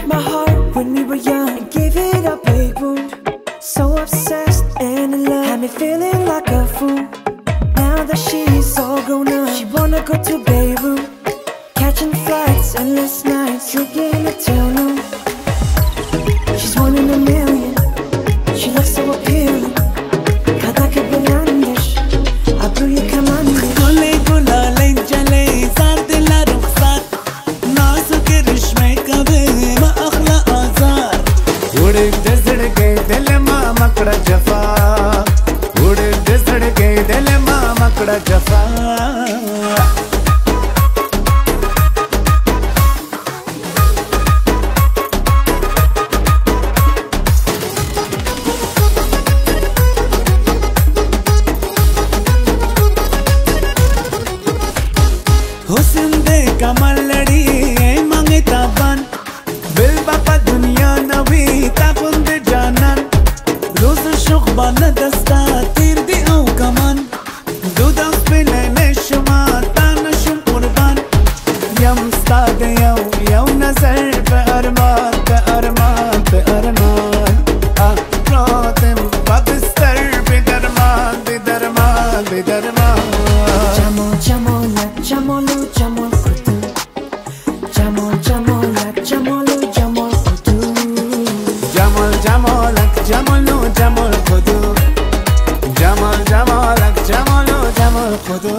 my heart when we were young and gave it up, baby. So obsessed and in love, had me feeling like a fool. Now that she's all grown up, she wanna go to Beirut, catching flights, endless nights, drinking until noon. She's one in a million, she looks so appealing. خدك بلندش عبروي كمان گلی گلالی جلی زر دل رخصت نازک رشمه کبه ما اخلا آزار उड़े दसड़ के दिल मां मकड़ा जफा उड़े दसड़ के दिल मां मकड़ा जफा हुस्न दे कमल लड़ी मांगे ताबन बिल बापा दुनिया नवी ताकुंद जानन रोज शुकबान दस्ता तीर दी او कमन دودا بلن شما تانشم قربان يم استاد يو نظر بأرمان بأرمان بأرمان راتم ببستر بدرمان بدرمان بدرمان جمال جمالك جمال و جمال خودو جمال جمالك جمال و جمال خودو جمال جمالك جمال و جمال خودو جمال جمالك جمال و جمال خودو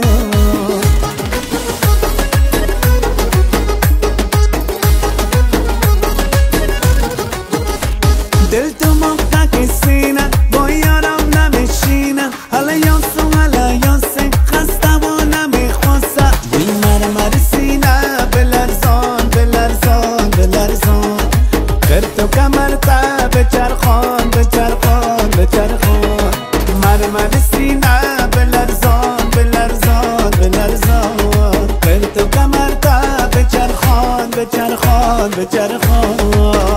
دل تو موقع که سینه با یارم نمیشینه حالا یاسم حالا یاسم خستم و نمیخواسته دل مرمر سینه بلرزان بلرزان بلرزان خیر تو کمرتا بچرخان بچرخان بچرخان مرمر سینه بلرزان بلرزان بلرزان خیر تو کمرتا بچرخان بچرخان بچرخان